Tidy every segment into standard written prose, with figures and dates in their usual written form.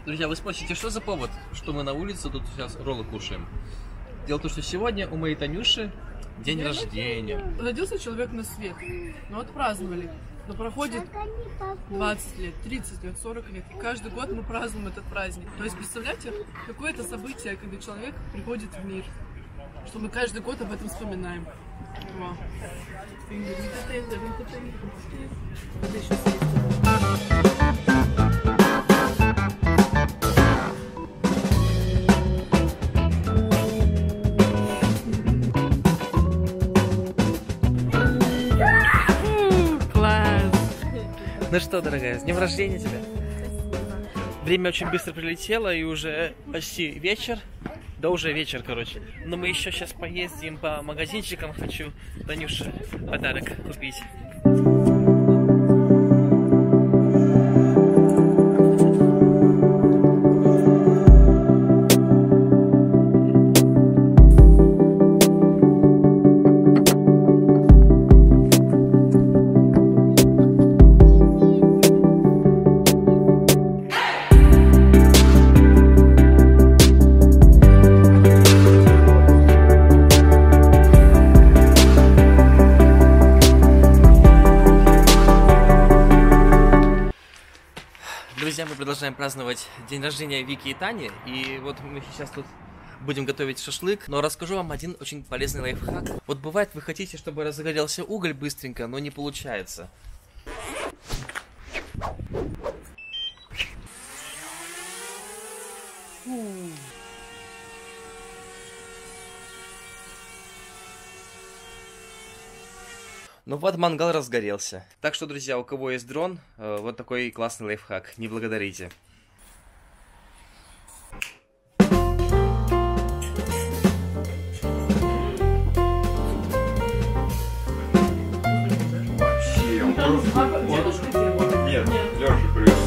Друзья, вы спросите, что за повод, что мы на улице тут сейчас роллы кушаем? Дело в том, что сегодня у моей Танюши день рождения. Родился человек на свет, ну отпраздновали. Но проходит 20 лет, 30 лет, 40 лет. И каждый год мы празднуем этот праздник. То есть представляете, какое это событие, когда человек приходит в мир. Что мы каждый год об этом вспоминаем. Вау. Ну что, дорогая, с днем рождения тебя! Время очень быстро прилетело, и уже почти вечер. Да уже вечер, короче. Но мы еще сейчас поездим по магазинчикам. Хочу Танюше подарок купить. Друзья, мы продолжаем праздновать день рождения Вики и Тани, и вот мы сейчас тут будем готовить шашлык, но расскажу вам один очень полезный лайфхак. Вот бывает, вы хотите, чтобы разгорелся уголь быстренько, но не получается. Ну вот, мангал разгорелся. Так что, друзья, у кого есть дрон, вот такой классный лайфхак. Не благодарите. Нет, Лёша, привет.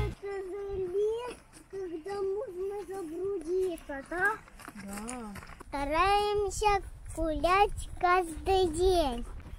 Когда можно загрузиться, да? Да. Стараемся гулять каждый день.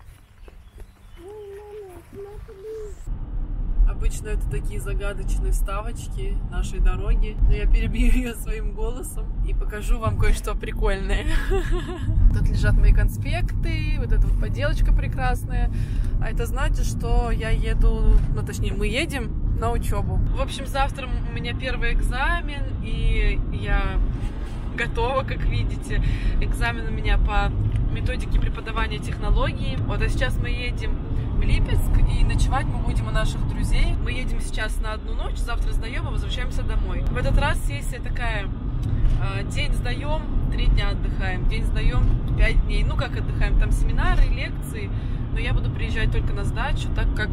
Обычно это такие загадочные вставочки нашей дороги, но я перебью ее своим голосом и покажу вам кое-что прикольное. Тут лежат мои конспекты, вот эта вот поделочка прекрасная, а это значит, что я еду, ну точнее мы едем на учебу. В общем, завтра у меня первый экзамен, и я готова, как видите. Экзамен у меня по методике преподавания технологий. Вот, а сейчас мы едем в Липецк, и ночевать мы будем у наших друзей. Мы едем сейчас на одну ночь, завтра сдаем, а возвращаемся домой. В этот раз сессия такая: день сдаем, 3 дня отдыхаем, день сдаем, 5 дней. Ну как отдыхаем, там семинары, лекции, но я буду приезжать только на сдачу, так как,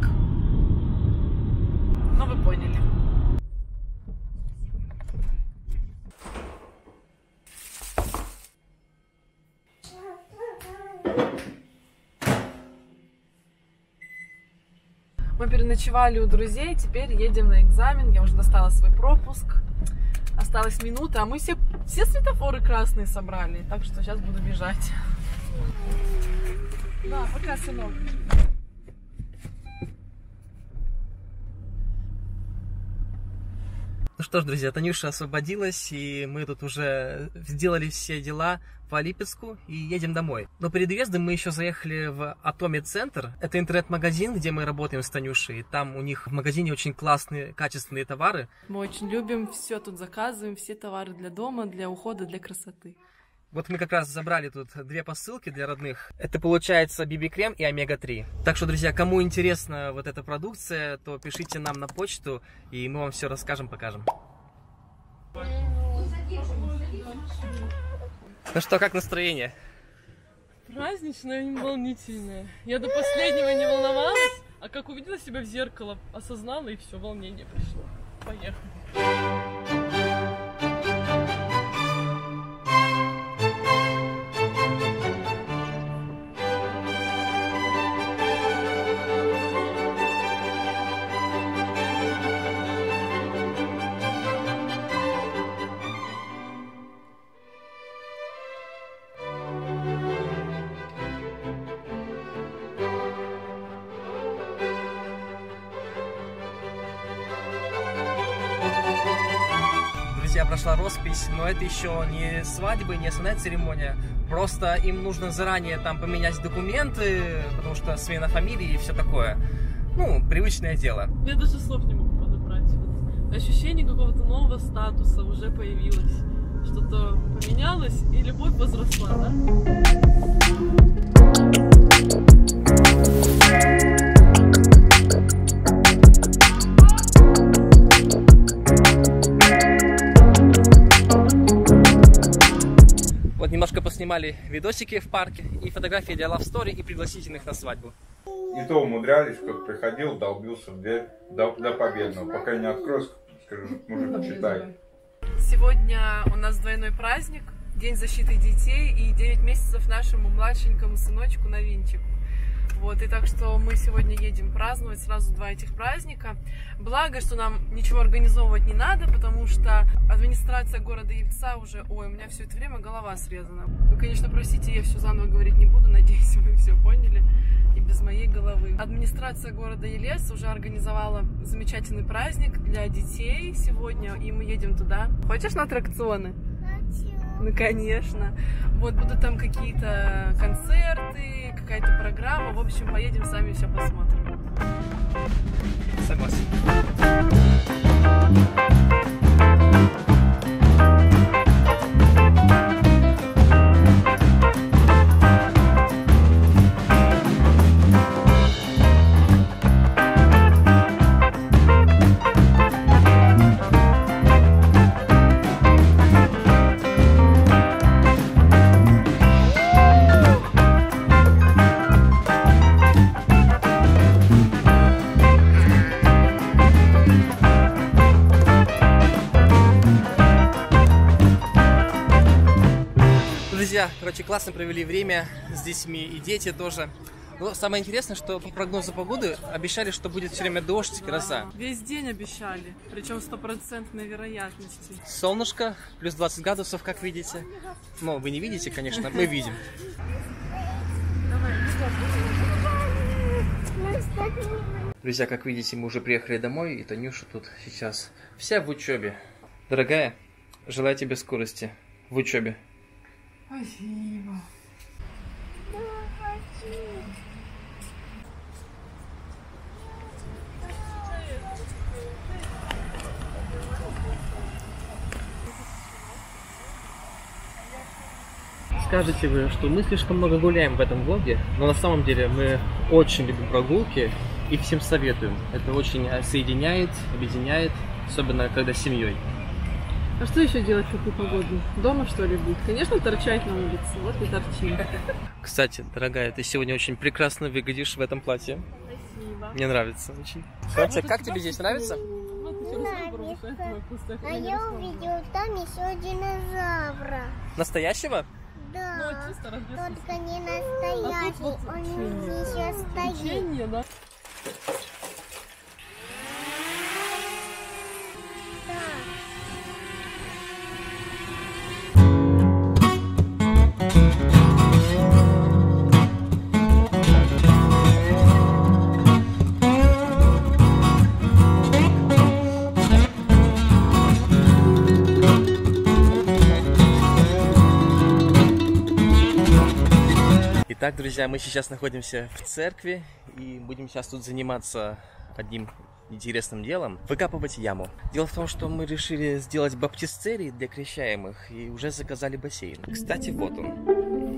ну вы поняли. Мы переночевали у друзей, теперь едем на экзамен. Я уже достала свой пропуск. Осталась минута, а мы все светофоры красные собрали. Так что сейчас буду бежать. Да, пока, сынок. Ну что ж, друзья, Танюша освободилась, и мы тут уже сделали все дела по Липецку и едем домой. Но перед въездом мы еще заехали в Atomy Center. Это интернет-магазин, где мы работаем с Танюшей. Там у них в магазине очень классные, качественные товары. Мы очень любим все тут заказываем, все товары для дома, для ухода, для красоты. Вот мы как раз забрали тут 2 посылки для родных. Это получается BB-крем и омега-3. Так что, друзья, кому интересна вот эта продукция, то пишите нам на почту, и мы вам все расскажем, покажем. Ну что, как настроение? Праздничное и волнительное. Я до последнего не волновалась, а как увидела себя в зеркало, осознала, и все, волнение пришло. Поехали. друзья, прошла роспись, но это еще не свадьба, не основная церемония. Просто им нужно заранее там поменять документы, потому что смена фамилии и все такое. Ну, привычное дело. Я даже слов не могу подобрать. Вот ощущение какого-то нового статуса уже появилось. Что-то поменялось, и любовь возросла, да? Вот немножко поснимали видосики в парке и фотографии для Love Story и пригласительных на свадьбу. И то умудрялись, кто-то приходил, долбился в дверь до победного. Пока не откроешь, скажу, мужик, читай. Сегодня у нас двойной праздник, День защиты детей и 9 месяцев нашему младшенькому сыночку Новинчику. Вот, и так что мы сегодня едем праздновать сразу два этих праздника. Благо, что нам ничего организовывать не надо, потому что администрация города Ельца уже... Ой, у меня все это время голова срезана. Вы, конечно, простите, я все заново говорить не буду, надеюсь, вы все поняли. И без моей головы. Администрация города Елец уже организовала замечательный праздник для детей сегодня, и мы едем туда. Хочешь на аттракционы? Хочу. Ну, конечно. Вот будут там какие-то концерты, какая-то программа. В общем, поедем, сами все посмотрим. Согласен. Друзья, короче, классно провели время с детьми и дети тоже. Но самое интересное, что по прогнозу погоды обещали, что будет все время дождь, гроза. Весь день обещали, причем 100% вероятности. Солнышко, плюс 20 градусов, как видите. Ну, вы не видите, конечно, мы видим. Друзья, как видите, мы уже приехали домой, и Танюша тут сейчас вся в учебе. Дорогая, желаю тебе скорости в учебе. Спасибо. Скажете вы, что мы слишком много гуляем в этом влоге, но на самом деле мы очень любим прогулки и всем советуем. Это очень соединяет, объединяет, особенно когда с семьей. А что еще делать в такую погоду? Дома, что ли, будет? Конечно, торчать на улице. Вот и торчим. Кстати, дорогая, ты сегодня очень прекрасно выглядишь в этом платье. Спасибо. Мне нравится очень. Кстати, как тебе здесь нравится? А я увидела там еще динозавра. Настоящего? Да, только не настоящий, он еще стоит. Да? Итак, друзья, мы сейчас находимся в церкви и будем сейчас тут заниматься одним интересным делом – выкапывать яму. Дело в том, что мы решили сделать баптистерий для крещаемых и уже заказали бассейн. Кстати, вот он.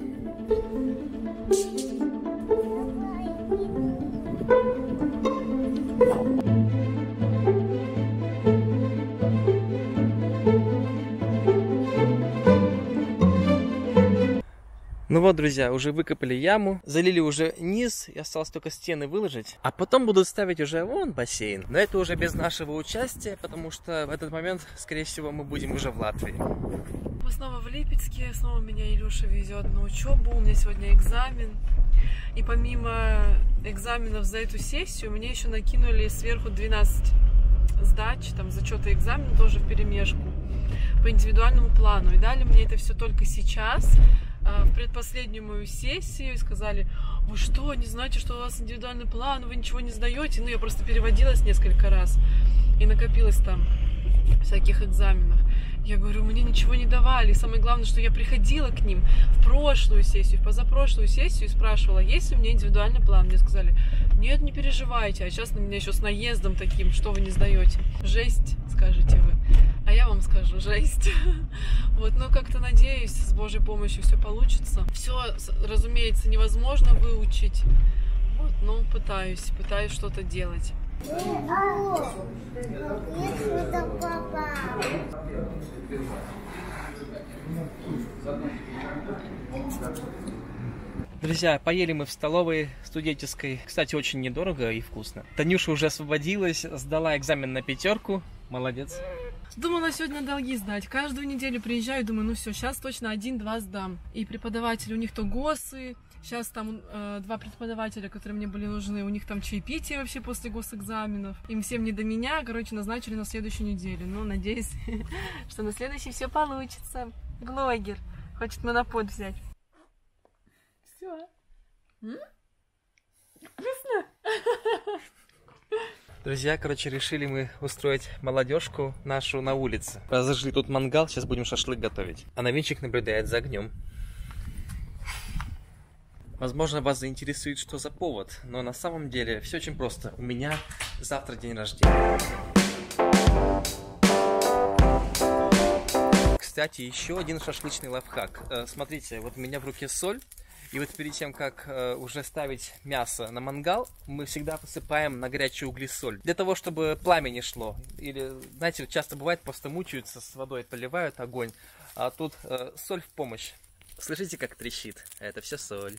Ну вот, друзья, уже выкопали яму, залили уже низ, и осталось только стены выложить. А потом будут ставить уже вон бассейн. Но это уже без нашего участия, потому что в этот момент, скорее всего, мы будем уже в Латвии. Мы снова в Липецке, снова меня Илюша везет на учебу, у меня сегодня экзамен. И помимо экзаменов за эту сессию, мне еще накинули сверху 12 сдач, там зачеты экзамена тоже вперемешку по индивидуальному плану. И дали мне это все только сейчас, в предпоследнюю мою сессию, и сказали: вы что, не знаете, что у вас индивидуальный план, вы ничего не сдаете? Ну, я просто переводилась несколько раз, и накопилось там всяких экзаменов. Я говорю, мне ничего не давали. Самое главное, что я приходила к ним в прошлую сессию, в позапрошлую сессию и спрашивала, есть ли у меня индивидуальный план. Мне сказали, нет, не переживайте, а сейчас на меня еще с наездом таким, что вы не сдаете. Жесть, скажете вы. А я вам скажу, жесть. Вот, ну как-то надеюсь, с Божьей помощью все получится. Все, разумеется, невозможно выучить. Вот, но пытаюсь что-то делать. Друзья, поели мы в столовой студенческой. Кстати, очень недорого и вкусно. Танюша уже освободилась, сдала экзамен на 5. Молодец. Думала сегодня долги сдать. Каждую неделю приезжаю, думаю, ну все, сейчас точно 1-2 сдам. И преподаватели, у них то ГОСы. Сейчас там 2 преподавателя, которые мне были нужны, у них там чаепитие вообще после госэкзаменов. Им всем не до меня, короче, назначили на следующую неделю. Ну, надеюсь, что на следующий все получится. Блогер хочет монопод взять. Все. Вкусно? Друзья, короче, решили мы устроить молодежку нашу на улице. Разожгли тут мангал, сейчас будем шашлык готовить. А Новинчик наблюдает за огнем. Возможно, вас заинтересует, что за повод, но на самом деле все очень просто. У меня завтра день рождения. Кстати, еще один шашлычный лайфхак. Смотрите, вот у меня в руке соль, и вот перед тем, как уже ставить мясо на мангал, мы всегда посыпаем на горячие угли соль. Для того, чтобы пламя не шло. Или, знаете, часто бывает, просто мучаются, с водой поливают огонь, а тут соль в помощь. Слышите, как трещит? Это все соль.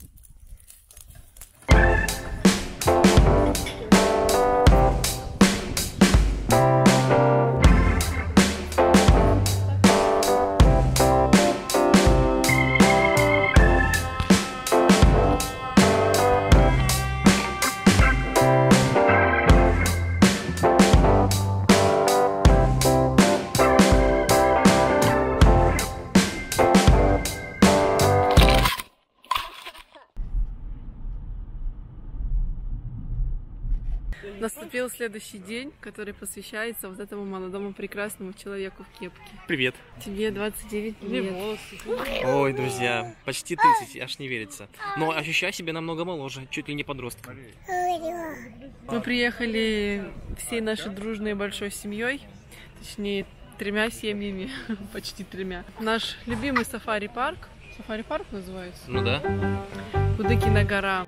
Наступил следующий день, который посвящается вот этому молодому прекрасному человеку в кепке. Привет. Тебе 29 лет. Ой, друзья, почти 30, аж не верится. Но ощущаю себя намного моложе, чуть ли не подростка. Мы приехали всей нашей дружной большой семьей, точнее 3 семьями, почти 3. Наш любимый сафари-парк. Сафари-парк называется? Ну да. Кудыкина гора.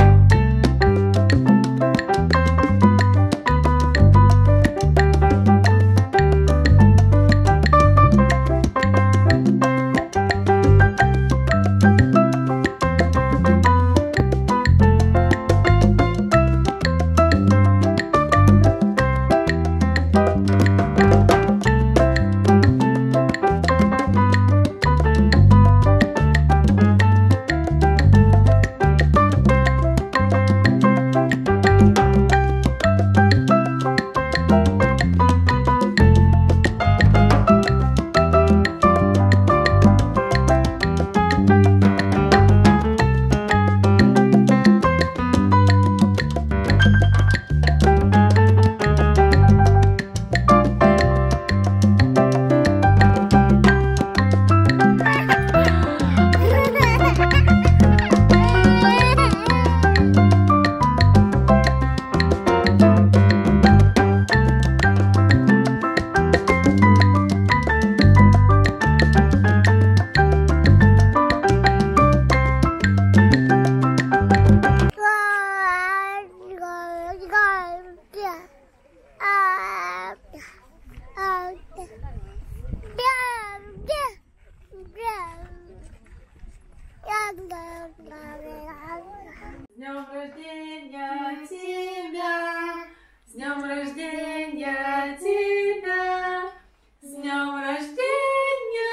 С днем рождения тебя! С днем рождения тебя! С днем рождения,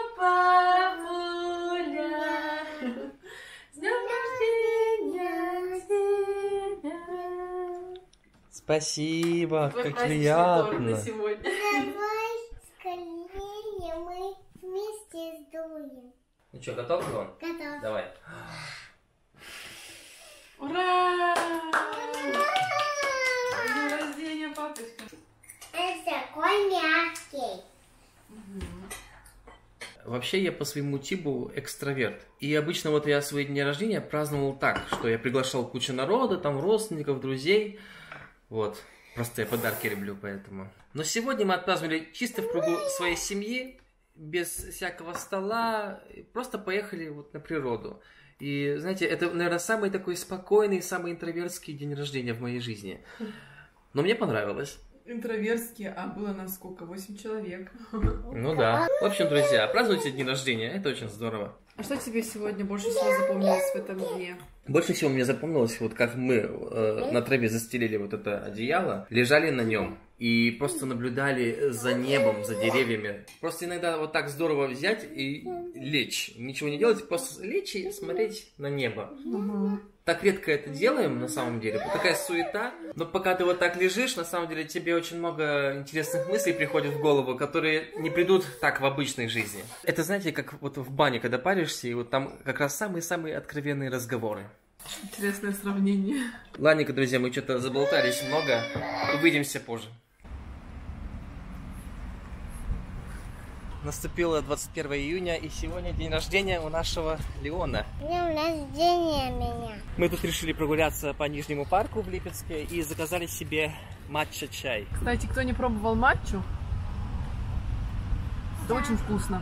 папуля! С днем рождения тебя! Спасибо, Твой как праздничный торт на приятно. сегодня. Давай скорее мы вместе сдуем. Ну что, готов, Иван? Готов. Давай. Ура! С днем рождения, папочка! Это такой мягкий. Вообще я по своему типу экстраверт. И обычно вот я свои дни рождения праздновал так, что я приглашал кучу народа, там родственников, друзей. Вот. Просто я подарки люблю, поэтому. Но сегодня мы отпраздновали чисто в кругу своей семьи, без всякого стола. Просто поехали вот на природу. И, знаете, это, наверное, самый такой спокойный, самый интровертский день рождения в моей жизни. Но мне понравилось. Интровертские, а было нас сколько? 8 человек. Ну да. В общем, друзья, празднуйте день рождения, это очень здорово. А что тебе сегодня больше всего запомнилось в этом дне? Больше всего мне запомнилось, вот как мы на траве застелили вот это одеяло, лежали на нем и просто наблюдали за небом, за деревьями. Просто иногда вот так здорово взять и лечь, ничего не делать, просто лечь и смотреть на небо. Так редко это делаем, на самом деле, вот такая суета. Но пока ты вот так лежишь, на самом деле тебе очень много интересных мыслей приходит в голову, которые не придут так в обычной жизни. Это, знаете, как вот в бане, когда паришься, и вот там как раз самые-самые откровенные разговоры. Интересное сравнение. Ладненько, друзья, мы что-то заболтались много. Увидимся позже. Наступило 21 июня, и сегодня день рождения у нашего Леона. Днем рождения меня. Мы тут решили прогуляться по Нижнему парку в Липецке и заказали себе матча-чай. Кстати, кто не пробовал матчу, это очень вкусно.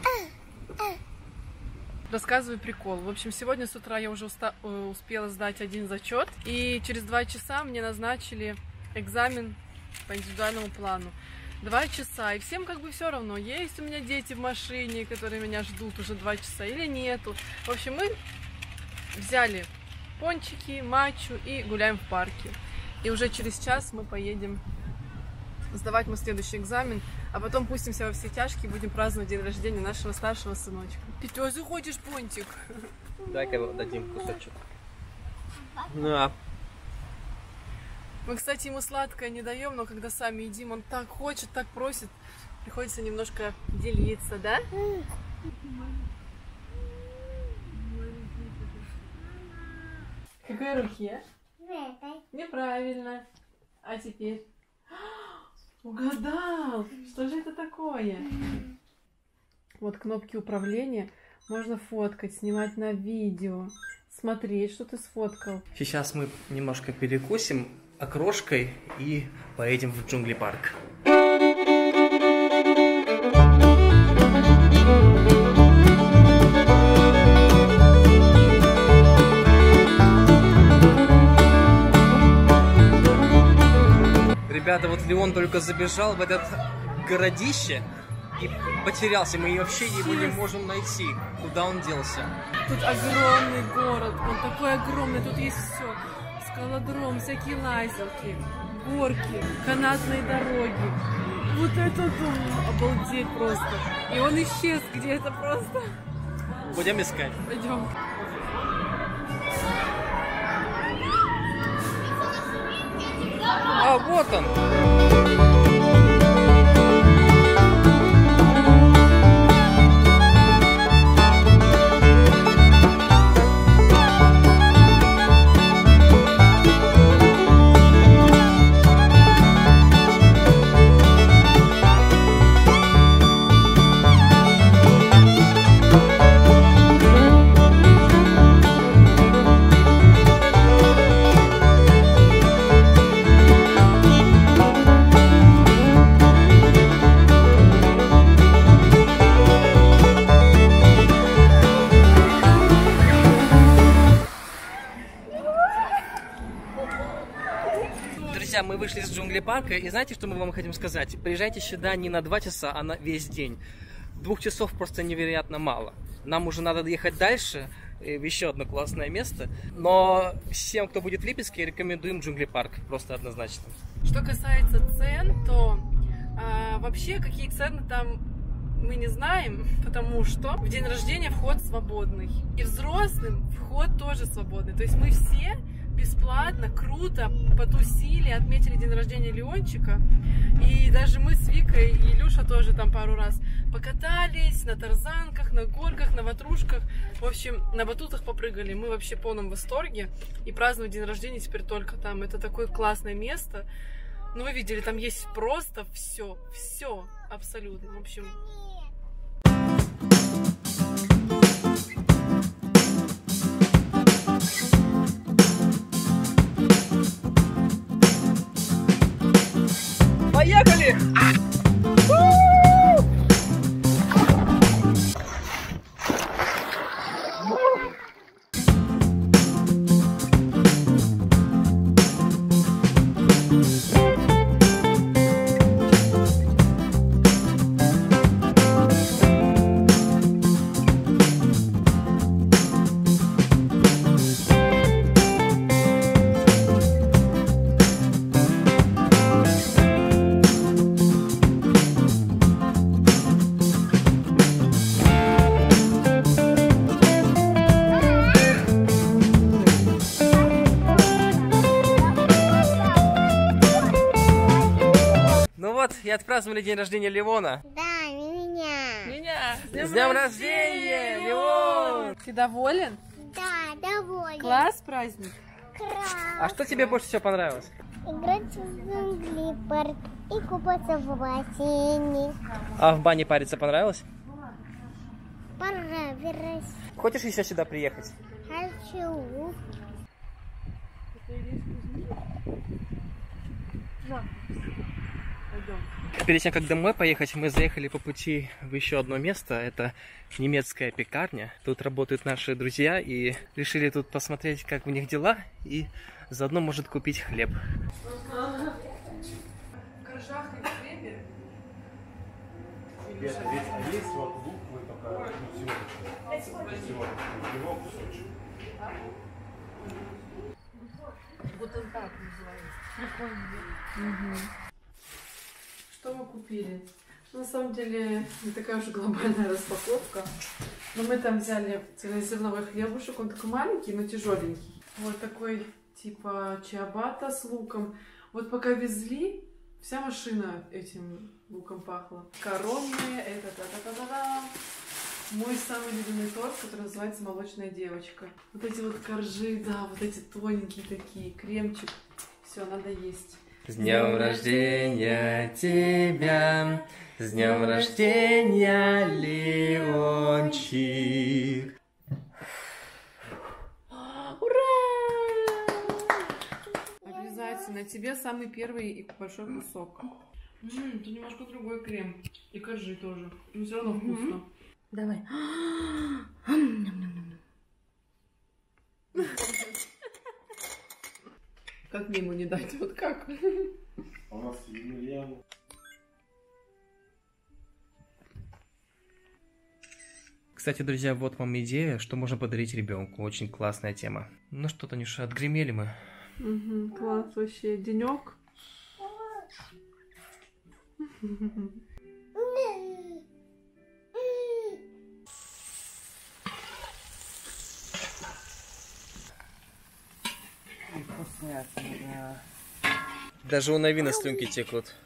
Рассказываю прикол. В общем, сегодня с утра я уже успела сдать один зачет, и через 2 часа мне назначили экзамен по индивидуальному плану. 2 часа, и всем как бы все равно, есть у меня дети в машине, которые меня ждут уже 2 часа, или нету. В общем, мы взяли пончики, матчу и гуляем в парке. И уже через час мы поедем сдавать мой следующий экзамен, а потом пустимся во все тяжкие, будем праздновать день рождения нашего старшего сыночка. Петя, захочешь пончик? Дай-ка дадим кусочек. На. Мы, кстати, ему сладкое не даем, но когда сами едим, он так хочет, так просит. Приходится немножко делиться, да? В какой руке? Неправильно. А теперь? Угадал! Что же это такое? Вот кнопки управления. Можно фоткать, снимать на видео, смотреть, что ты сфоткал. Сейчас мы немножко перекусим окрошкой и поедем в джунгли-парк. Ребята, вот Леон только забежал в этот городище и потерялся. Мы вообще его не можем найти. Куда он делся? Тут огромный город, он такой огромный, тут есть все. Скалодром, всякие лазерки, горки, канатные дороги. Вот это да, обалдеть просто. И он исчез где-то просто. Будем искать. Пойдем. А, вот он! Друзья, мы вышли из джунгли-парка, и знаете, что мы вам хотим сказать? Приезжайте сюда не на 2 часа, а на весь день. 2 часов просто невероятно мало. Нам уже надо ехать дальше, в еще одно классное место. Но всем, кто будет в Липецке, рекомендуем джунгли-парк, просто однозначно. Что касается цен, то вообще какие цены там мы не знаем, потому что в день рождения вход свободный. И взрослым вход тоже свободный. То есть мы все бесплатно, круто потусили, отметили день рождения Леончика. И даже мы с Викой и Илюша тоже там пару раз покатались на тарзанках, на горках, на ватрушках. В общем, на батутах попрыгали. Мы вообще в полном восторге. И праздновать день рождения теперь только там. Это такое классное место. Ну, вы видели, там есть просто все абсолютно. В общем... Поехали! И отпраздновали день рождения Леона. Да, меня. Меня! С днем рождения, Леон! Ты доволен? Да, доволен. Класс, праздник? А что тебе больше всего понравилось? Играть в джунгли-парк и купаться в бассейне. А в бане париться понравилось? Понравилось. Хочешь еще сюда приехать? Хочу. Перед тем, как домой поехать, мы заехали по пути в еще одно место. Это немецкая пекарня. Тут работают наши друзья и решили тут посмотреть, как у них дела, и заодно, может, купить хлеб. Есть вот буквы только всего его кусочек. Вот он так называется. Прикольно. Что мы купили? На самом деле не такая уж глобальная распаковка. Но мы там взяли цельнозерновой хлебушек. Он такой маленький, но тяжеленький. Вот такой типа чиабатта с луком. Вот пока везли, вся машина этим луком пахла. Коронные, это та-та-та-та-та. Мой самый любимый торт, который называется «Молочная девочка». Вот эти вот коржи, да, вот эти тоненькие такие, кремчик. Все, надо есть. С днем рождения тебя! С днем рождения, Леончик! Ура! Обязательно. Тебе самый первый и большой кусок. Это немножко другой крем. И коржи тоже. Но все равно вкусно. Давай. Как мимо не дать? Вот как? У нас Емельян. Кстати, друзья, вот вам идея, что можно подарить ребенку. Очень классная тема. Ну что, Танюша, отгремели мы. Угу, класс вообще. Денек. Даже у Новина слюнки текут.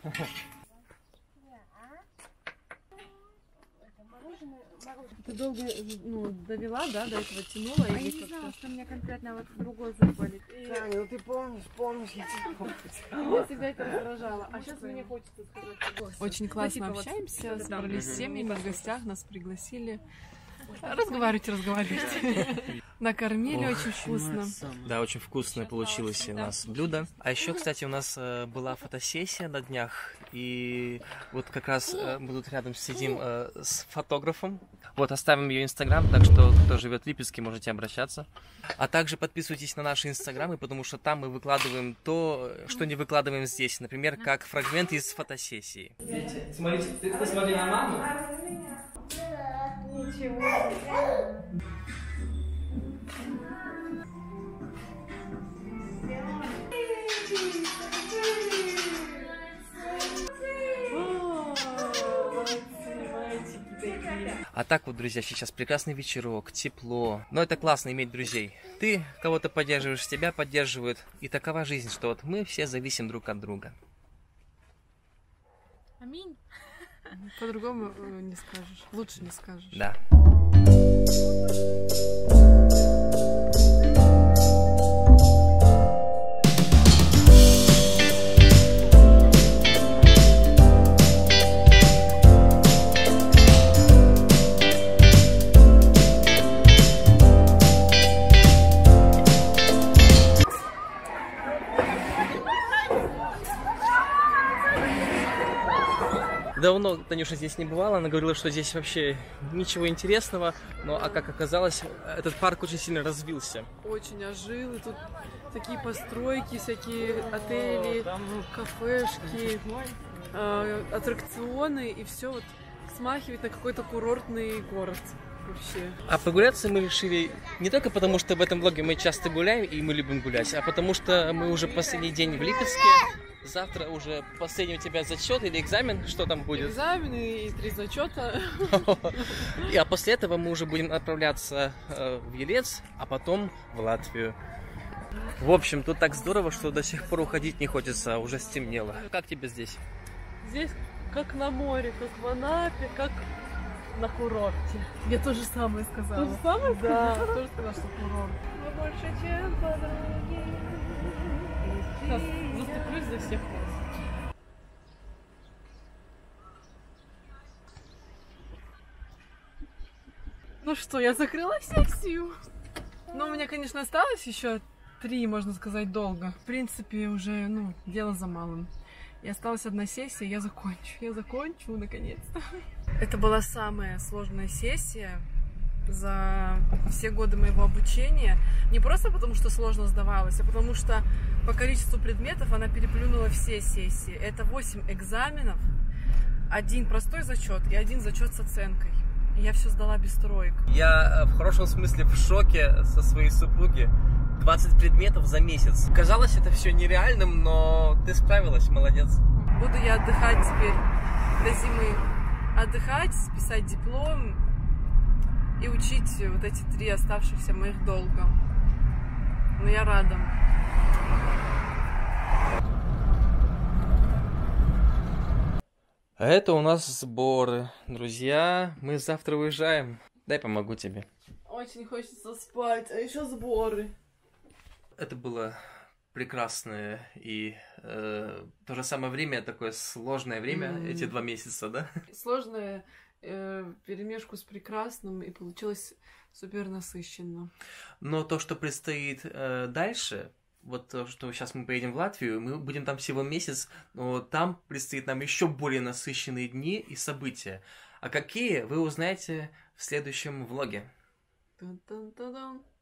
Ты долго довела, да, до этого тянула? А я не знала, что у меня конкретно вот другой зуб болит. Таня, ну ты помнишь, я тебя помню. Я всегда это раздражала. А сейчас мне хочется сказать. Очень классно Ну, типа, общаемся, вот, собрались с семьями, в гостях нас пригласили. Разговаривайте. Накормили очень вкусно. Да, очень вкусное получилось у нас блюдо. А еще, кстати, у нас была фотосессия на днях. И вот как раз мы тут рядом сидим с фотографом. Вот, оставим ее инстаграм, так что кто живет в Липецке, можете обращаться. А также подписывайтесь на наши инстаграмы, потому что там мы выкладываем то, что не выкладываем здесь. Например, как фрагмент из фотосессии. Смотрите, ты посмотри на маму. Ничего. А так вот, друзья, сейчас прекрасный вечерок, тепло. Но это классно иметь друзей. Ты кого-то поддерживаешь, тебя поддерживают. И такова жизнь, что вот мы все зависим друг от друга. Аминь. По-другому не скажешь. Лучше не скажешь. Да. Давно Танюша здесь не бывала, она говорила, что здесь вообще ничего интересного, но, а как оказалось, этот парк очень сильно развился. Очень ожил, и тут такие постройки, всякие отели, кафешки, аттракционы, и все вот смахивает на какой-то курортный город вообще. А прогуляться мы решили не только потому, что в этом влоге мы часто гуляем, и мы любим гулять, а потому что мы уже последний день в Липецке. Завтра уже последний у тебя зачет или экзамен, что там будет? Экзамены и 3 зачета. А после этого мы уже будем отправляться в Елец, а потом в Латвию. В общем, тут так здорово, что до сих пор уходить не хочется, а уже стемнело. Как тебе здесь? Здесь как на море, как в Анапе, как на курорте. Я то же самое сказала. То же самое? Да, тоже сказала, что курорт. Мы больше, чем подруги. Сейчас заступлюсь за всех вас. Ну что, я закрыла сессию. Но у меня, конечно, осталось еще 3, можно сказать, долго. В принципе, уже, дело за малым. И осталась 1 сессия, я закончу наконец-то. Это была самая сложная сессия за все годы моего обучения. Не просто потому, что сложно сдавалась, а потому что по количеству предметов она переплюнула все сессии. Это 8 экзаменов, 1 простой зачет и 1 зачет с оценкой. И я все сдала без троек. Я в хорошем смысле в шоке со своей супруги. 20 предметов за месяц. Казалось, это все нереальным, но ты справилась, молодец. Буду я отдыхать теперь до зимы. Отдыхать, писать диплом и учить вот эти 3 оставшихся моих долга. Но я рада. А это у нас сборы. Друзья, мы завтра уезжаем. Дай помогу тебе. Очень хочется спать, а еще сборы. Это было прекрасное и в то же самое время такое сложное время, эти 2 месяца, да? Сложное перемешку с прекрасным, и получилось супер насыщенно. Но то, что предстоит дальше, вот то, что сейчас мы поедем в Латвию, мы будем там всего месяц, но там предстоит нам еще более насыщенные дни и события. А какие, вы узнаете в следующем влоге. Тун-тун-тун-тун.